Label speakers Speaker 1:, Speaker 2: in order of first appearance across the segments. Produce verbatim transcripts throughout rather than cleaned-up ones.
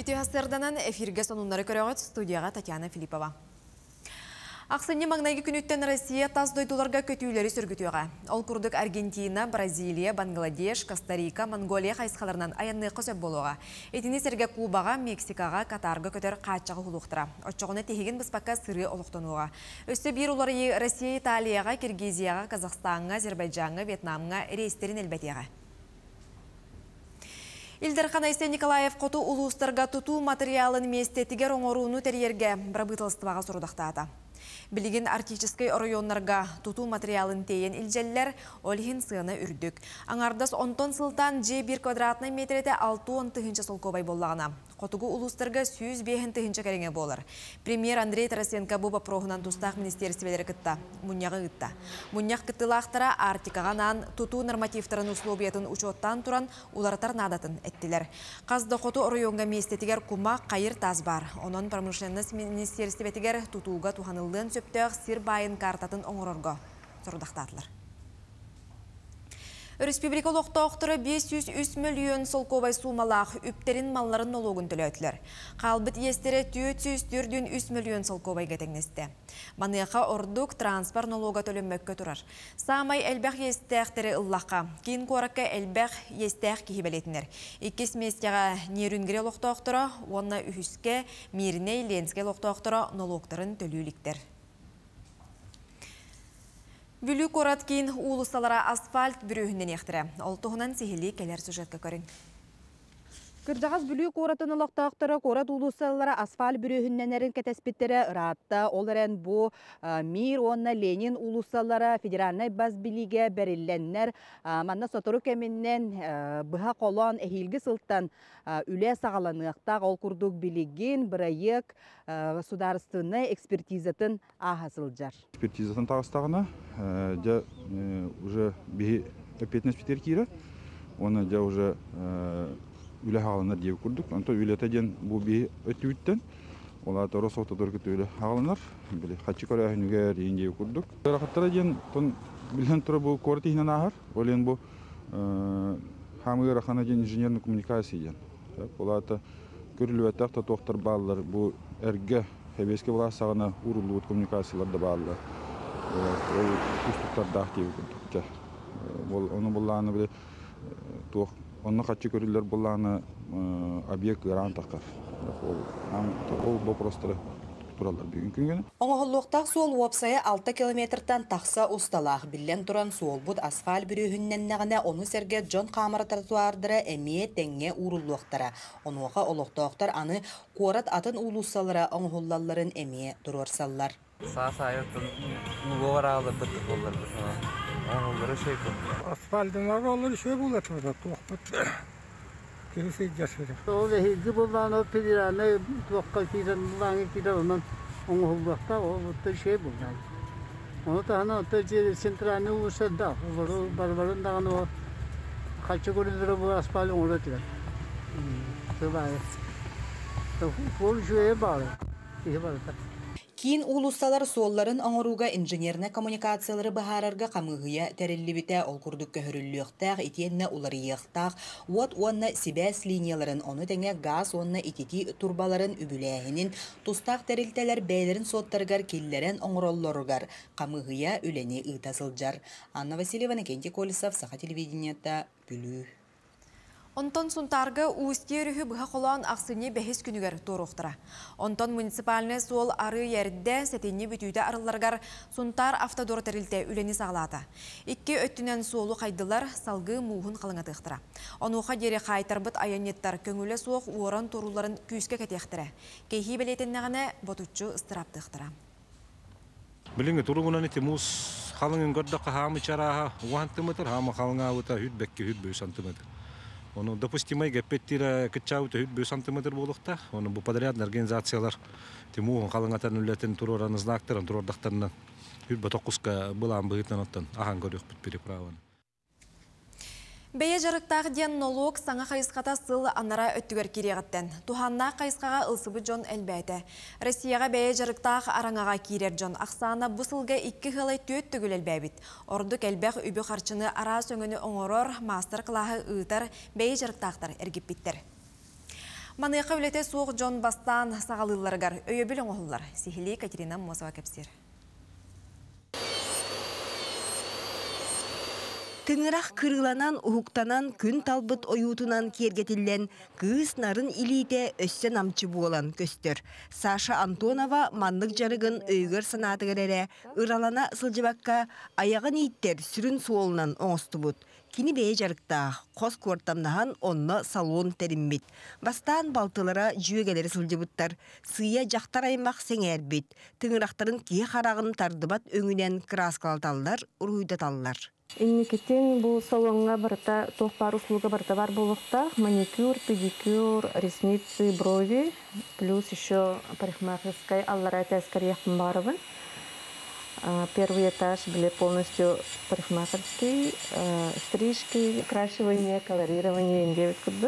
Speaker 1: Бүтү хастарданан эфирге сонунлары көрөгөт студияга Татьяна Филиппова. Ақсыны маңнайғы күніттен Россия тас дойдуларға көтүйлері сүргітуға. Ол күрдік Аргентина, Бразилия, Бангладеш, Коста-Рика, Монголия қайсқаларынан аянны қосып болуға. Етіні сәрге Кубаға, Мексикаға, Катарға көтер қатшағы құлуқтыра. Отчоғыны тегеген бұспаққа сыры олықтануға. Өсті бір олары Россия, Италияға, Киргизияға, Казахстанға, Азербайджанға, Вьетнамға рейстерін әлбәтеға. Илдархан Айсен Николаев қоту улустарға тұту материалын местетігер оңоруыны тәрерге брабытылыстываға сұрудақтады. Білеген артической районларға тұту материалын тейен илжеллер олхин сыны үрдік. Аңардас онтон сылтан же бір квадратный метрете алты он тыхынча солковай боллағына. Қотугу улустарға сүйіз бейхін тыхынча кәреңе болыр. Премьер Андрей Тарасенко бұл бапроғынан тұстақ министерствелері кітті. Мұняғы кітті. Мұняқ кіттілақтыра артикағанан тұту нормативтарын условиятын учоттан тұран улартар надатын әттілер. Қазды қоту районға местетігер кума қайыр таз бар. Онын промышленность министерствелетігер тұтуға туханылдың сөптіғ сир байын картатын оңырорға сұрдақтатылар. Республика лоқтауқтыры бес жүз үч миллион солковай сумалақ үптерін малларын налогын төлөтілер. Қалбыт естері төрт жүз үч миллион солковай гетеңнесті. Манеқа ордук транспорт налога төлінмөкке тұрар. Самай әлбәқ естәқтері ұллаққа, кейін қораққа әлбәқ естәқ кейбелетінер. Иккес местеға нерүнгіре лоқтауқтыры, онна үхіске, миріне ленске лоқтауқтыры налогтарын төліліктер. Бүлі қорат кейін улысалара асфальт бүрігінен ектірі. Ол тұғынан сихили келер сюжетке көрін.
Speaker 2: Кырдағыз бүлі қоратын ұлықтақтыры қорат улысалара асфальт бүрігінен әрін кәтәспеттері ұратта. Оларен бұ Мир, онна Ленин улысалара федеральный баз біліге бәрілленнер. Манна сотыру кәміннен бұға қолан әхилгі сылттан үлі сағаланықтақ ол күрдік білігін бірайық сударыстыны экспертизатын ағасылжар.
Speaker 3: Экспертизатын тағыстағына жа уже опетнес питер кирі, оны жа уже үлі ағаланар деп күрдік. Онто үлеті ден бұл бейі өтті өттен, оларды Росовта дөркіті үлі ағаланар, қатшы көрі әхінігер ең деп күрдік. Рақаттара ден білген тұры бұл көрті хинан ағар, олен бұл хамығы рақана ден инженерный коммуникация ден. Оларды көрілі өттіқта тоқтар балылар бұл әрге әбеске бұла сағына ұрылы өт коммуникацияларды балылар. Ол үстіктар дақ деп күрдік. Оны бұлланы біле Оны қатшы көрілер бұлланы объект ғаран таққар. Ол бопростары туралар бүгін күнгені.
Speaker 4: Оңғылуқтақ суол уапсая алты километртан тақса ұсталақ білен тұран суол бұд асфал бүрігіннен нәғіне оны сәрге Джон Камара тротуардыры әмие тәңге ұрылуқтара. Онуға олуқтақтар аны қорат атын ұлусалары оңғыллаларын әмие тұрорсалар.
Speaker 5: Саа-саайыттын ұлуғар ағылы бұтты болар. Оңғылдары шөй бұл.
Speaker 6: Асфальдың ағалары шөй бұл әтімді тоқпыт. Келесі жасыры.
Speaker 7: Ол әйді болған о педераны тоққа кейден бұлаңы кейден онын оңғылдақта ол бұтты шөй болған. Оны тағына отты жері центраны ұлысында. Ол барбарындағын о қатшы көріндірі бұл асфальдың оңғылы тігін. Сылайы. Ол шөйе бары. Кейі бары.
Speaker 4: Кейін улусталар суолларын оңоруга инженерна коммуникациялары бахарарга камыгыя тәреллибите ол курдук көһөрүллүөхтаах итиенне уларыйыахтаах уот уонна сибэс линияларын оны теңе газ уонна итити турбаларын үбүлээхинин тустаах тәрилтелер бээлерин соттаргар киллерен оңороллоругар камыгыя үлени ыытасылжар. Анна Васильева, Кенти Колесов, Саха телевидениета, Бүлүү.
Speaker 1: Онтон сунтарга уустер бұға қолан ақсыне бәхес күнігер торуқтыра. Онтон муниципалны сол ары ерді сәтенне бүтүйді арыларғар сунтар автодор тәрілті үлені сағалады. Икке өттінен солу қайдылар салғы мұғын қалыңатықтыра. Онуға дере қайтарбыт айанеттар көңілі соқ уоран торуларын күйіске кәтектірі. Кейхи білетіннағыны ботучу ыстыраптықтыра.
Speaker 8: Біліңі тұрғынан еті мұз қалыңын көрді қағамы чараға уан сантиметр, хама қалыңа өті хүт бәкке хүт бөй сантиметр. Оны допустимай гәппеттері күтчауыты хүт бөй сантиметр болықта. Оны бұл подрядный организациялар темуғын қалыңатарын үлетін тұрораны знактырын, тұрордақтарынан хүт бі тоққысқа бұлан бұғытын оттан аған көрек бұт переправаны.
Speaker 1: Бәйе жарықтағы ден налог саңа қайысқата сыл анара өттігер кереғаттен. Туханна қайысқаға ылсыбы жон әлбәйті. Россияға бәйе жарықтағы араңаға керер жон. Ақсана бұсылға икі ғылай төт түгіл әлбәйбіт. Ордық әлбәқ үбі қарчыны ара сөңіні оңырор, мастер қылағы ұйтар бәйе жарықтақтар әргіп біттер. Манайқа өлете суық Джон Бастан сағалыларғар өйебіл оңғылар. Сихили Катерина Мосова кәпсер.
Speaker 9: Тыңырақ кырыланан, ухуктанан, күн талбыт оюутунан кергетилен, кыз нарын илите өссен амчы буолан көстөр. Саша Антонова маннык жарыгын өйгөр санатыгерере, ыралана сылжыбакка аяғын иттер сүрін суолынан оңостубут. Кини бей жарыкта, қос куартамнахан онна салон теринбит. Бастан балтылара жүйегелері сылжыбыттар, сыя жақтар аймақ сеңербит. Тыңырақтарын кие қарағын тардыбат өңінен краскалаталлар, уруйдаталлар.
Speaker 10: Инникетин бұл салонға барыта, тоқпар услуга барыта бар болықта, маникюр, педикюр, ресницы, брови, плюс еще парикмахерская аллара тәскер яқын барыбын. Первый этаж были полностью парикмахерский, стрижки, крашивание, колорирование, индевит кудды.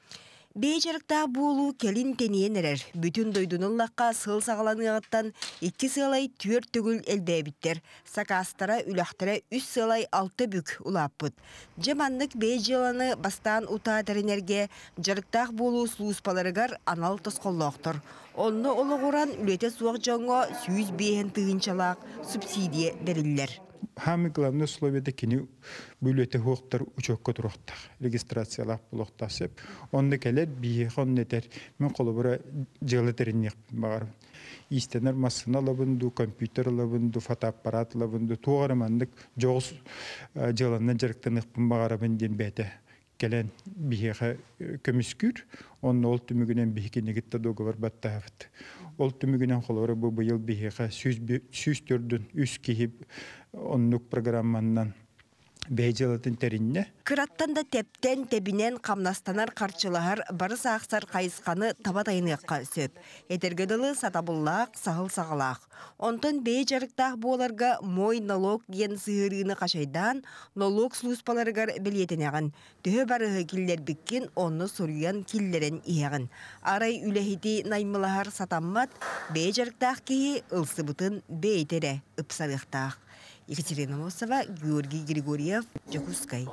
Speaker 9: Бейжарыкта болу келин тенейен әрер. Бүтін дойдуныллаққа сыл сағаланығаттан икки сылай түер түгіл әлбәбіттер. Сакастара үләқтірі үс сылай алты бүк ұлаппыд. Жаманлық бейжаланы бастан ұтадырынерге жарықтақ болу сұлуспаларығар анал тосқоллақтыр. Онны олығыран үлеті суақ жоңға сүйіз бейін тығынчалақ субсидия берілер.
Speaker 11: Хамы главное условие кини бүлөте хоқтар учокко турактар регистрациялап булактасып онда келер бие хоннетер мен колобура жылы теринек бар истенер массына лабынду компьютер лабынду фотоаппарат лабынду тугарамандык жогус жыланна жарыктанык багарабын ден бете келен биеге көмүскүр онны ол түмүгүнөн бихикинегитте договор баттафт ол түмүгүнөн колобура бу быйыл биеге сүз төрдүн үс киип оннук программаннан бейжалатын теринне.
Speaker 9: Кыраттан да тептен тебинен камнастанар карчылахар барыс ақсар қайысқаны табатайыныққа сөп. Этергеділі сатабыллақ, сағыл сағалақ. Онтын бей жарықтақ боларға мой налог ген сығырыны қашайдан налог слуспаларығар білетінеғін. Төхі барығы киллер біккен оны соруян киллерен иеғін. Арай үләхеті наймылахар сатаммат бей жарықтақ кейі ылсыбытын бейтере ұпсарықтақ. Екатерина Мосова, Георгий Григорьев, Жакускай.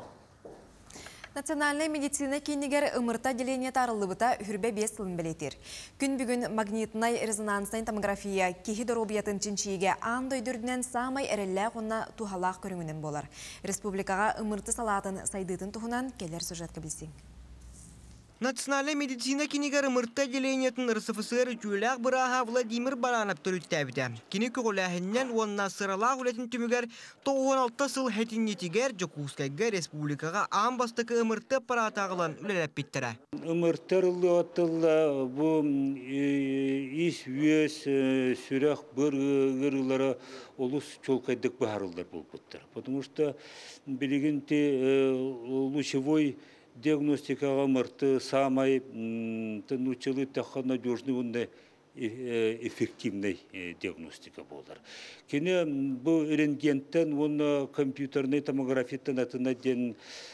Speaker 1: Национальная медицина кейнигер ымырта деление тарылыбыта хүрбе бес сылын білетер. Күн бүгін магнитнай резонанстай томография кехи доробиятын чинчиге андой дүрдінен самай әрелі қонна тухалақ көріңінен болар. Республикаға ымырты салатын сайдытын тухынан келер сюжетка білсең.
Speaker 12: Национальная медицина кинигер ымырта делениятын РСФСР жүйеләк бұраға Владимир Баранов түріттәбіді. Кені көғіләхіннен онна сыралақ үлетін түмігер тоғын алты сыл хәтіннетігер Жокускайға республикаға аң бастықы ымырты паратағылан үлеләп біттірі.
Speaker 13: Ымыртырылы отылы бұл ис үйес сүрәқ бір ғырылары олыс чолқайдық бағарылдар бұл бұттыр. Потому что білігінті лучевой диагностикаға мырты самай тынучылы таққа надежный эффективный диагностика болар. Кені бұл рентгенттен, оны компьютерный томографияттен атына ден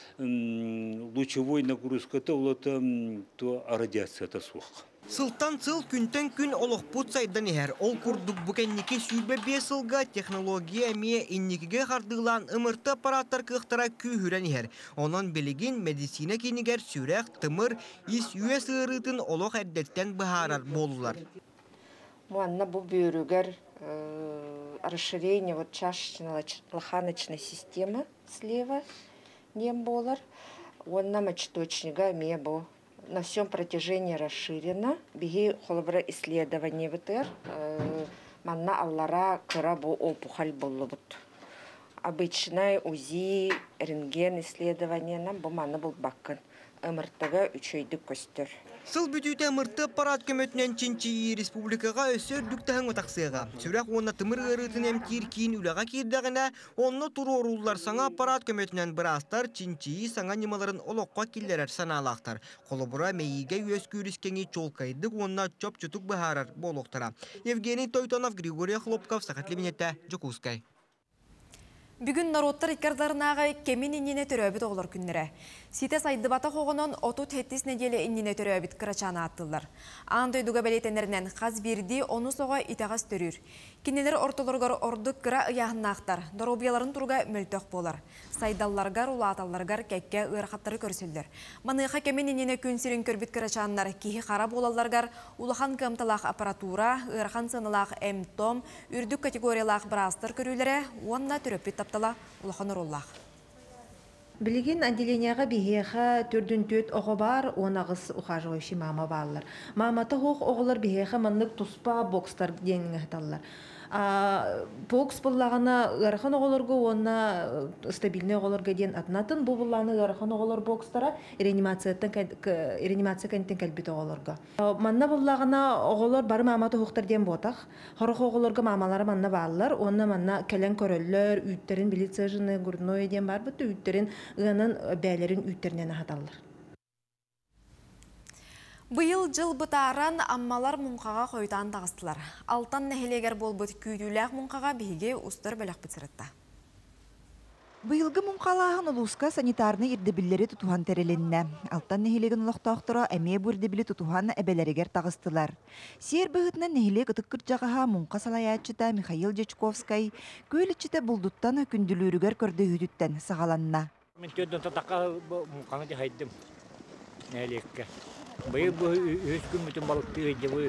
Speaker 13: лучевой нагрузкаты олаты радиацията суық.
Speaker 12: Сылтан сыл күнтен күн олық бұт сайдан ехер. Ол күрдік бүкеннеке сүйбе бес сылға технология ме иннекеге қардығылан ымырты аппараттар қықтыра күйірен ехер. Онан білігін медицина кенігер сүрек, тымыр, ис үйес ұрытын олық әрдеттен бұхарар болулар.
Speaker 14: Мұанна бұл бүйірігер расширение вот чашечно-лоханочной системы слева нем болар. Онна мочеточнига ме бұл. На всем протяжении расширено. Беги холобра исследование ВТР. Манна аллара кырабу опухоль боллубут. Обычная УЗИ, рентген исследование нам бу манна был баккан. Ымыртыга үчөйдүк көстөр.
Speaker 12: Сыл бүтүйті ымырты аппарат көмөтінен чинчи республикаға өсөр дүктәһің отақсыға. Сүрәк онна тымыр ғырытын әмкер кейін үліға кердіғіне, онны тұру орулар саңа аппарат көмөтінен бірастар чинчи саңа немаларын олыққа келдерер саналақтар. Қолыбыра мейіге өз көріскені чолқайдық, онна чоп-чутук бұхарар болуқтыра. Евгений Тойтонов, Григорий Хлопков, Сақатлы Минетті, Жокускай.
Speaker 1: Бүгін народтар иккардарынағы кемин иннене төрөбіт олар күннері. Сите сайдыбата хоғынан отут хеттис неделе иннене төрөбіт кырачаны аттылар. Аңды өйдіға бәлетенерінен қаз берді, оны соға итағас төрір. Кенелер ортолырғар ордық кыра ұяғыннақтар, доробияларын тұрға мөлтөк болар. Сайдалларғар, улаталларғар кәкке ұйрақаттары көрсілдер. Маныға кемин иннене күнсерін көрбіт кырачанлар кейі қара болаларғар, улахан кымталақ аппаратура, ұйрахан сынылақ әм-том, үрдік категориялақ бірастыр көрілері, онна түрөппет таптала улахан ұроллақ.
Speaker 15: Билигин отделенияға бихеха түрдүн төт оғы бар, онағыз ухаживающий мама баллар. Мамата хоқ оғылар бихеха маннык туспа бокстар денің әталлар. Бокс бұллағына ғархан оғыларғы, онна стабильный оғыларға ден атынатын, бұл бұллағына ғархан оғылар бокстара реанимация кәнттен кәлбет оғыларға. Манна бұллағына оғылар бары мамата хоқтар ден ботақ. Хорық оғыларға мамалары манна баллар, онна манна кәлен көрілер, үйттерін билиция жыны гурной ден бар бұтты, үйттерін ғанын бәлерін үйттерінен ағаталар.
Speaker 1: Бұйыл жыл бұтаран аммалар мұнқаға қойтан тағыстылар. Алтан нәхелегер бол бұт күйділәқ мұнқаға бейге ұстыр бәләқ бұтсырытта.
Speaker 16: Бұйылғы мұнқалағын ұлысқа санитарны ирдебілері тұтуған тәрелінне. Алтан нәхелеген ұлықтақтыра әме бұрдебілі тұтуған әбелерігер тағыстылар. Сер бұғытна нәхелек ұтыққыр жағаға мұнқа салаятчыта Михаил Дечковскай көйлітчіті бұлдуттан күнділерігер көрді үйдіттен сағаланна.
Speaker 17: Мен төдден татаққа мұнқаны де хайдым нәхелекке. Бұйы бұл үш күн мүтін балықты өйде бұйы.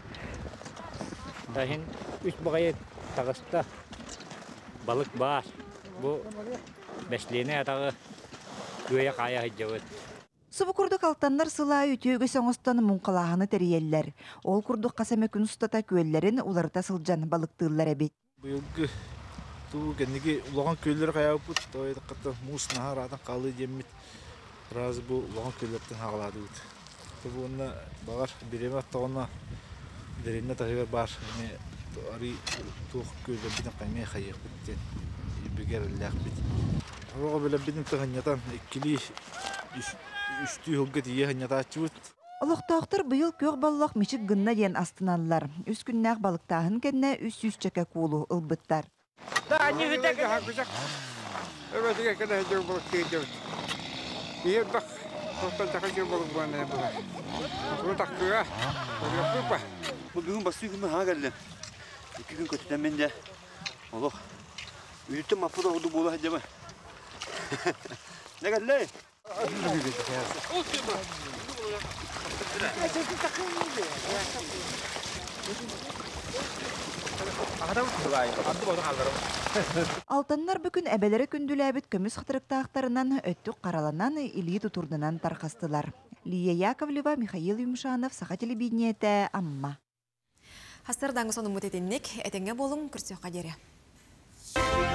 Speaker 17: Дайын үш бұғайы тағыста балық бар. Бұл бәслені атағы көйе қая өйде бұйы.
Speaker 16: Сұбы күрдік алтандар сыла үтеуге соңыстан мұнқалағаны тәрелер. Ол күрдік қасаме күн ұстата көйлерін оларыта сылжан балықтығылар әбет.
Speaker 18: Бұйылғы тұғы кәнеге ұлаған көйлер қая бұд. Тойды қытты мұс нағар атын қалы демет. Разы бұл ұлаған көйлердің ағылады бұд. Бұны бағар береме аттағына дәріне тағығар бар. Ари туық көйлер бітін қаймай қайық біттен. Ебегер әлләқ біт. Оға білі бітін тұғынятан екілі үшті ғылғы тие ғынята ачы бұд.
Speaker 16: Олықтақтыр бұйыл көк баллақ мешік ғынна ден астыналар. Үс күннәқ балықтағын кәнне үс үс чәкә кулу ұлбыттар.
Speaker 6: Да, не ғытәкі хақызақ. Өбәтіге кәді әжеу болып кейдеуд. Ие бақ. Тостан тақайын болып бұғанды бұға. Бұл таққыға, бұл өкпіп ба?
Speaker 19: Бұл бүгін басы күнгі ға кәлі. Екі күн көтітен мен де. Олық, үйітті мапыда ұды болу әдемі. Не кәлі?
Speaker 16: Алтаннар бүгін әбелері күнділәбіт көміс қытырықтақтарынан өттік қараланан илі тұтурдынан тарқастылар. Лия Яковлева, Михаил Юмшанов, Сақа телевидениеті, Амма.
Speaker 1: Хастырдаңы соны мұтетіннік, әтенге болым күрсеуға дере.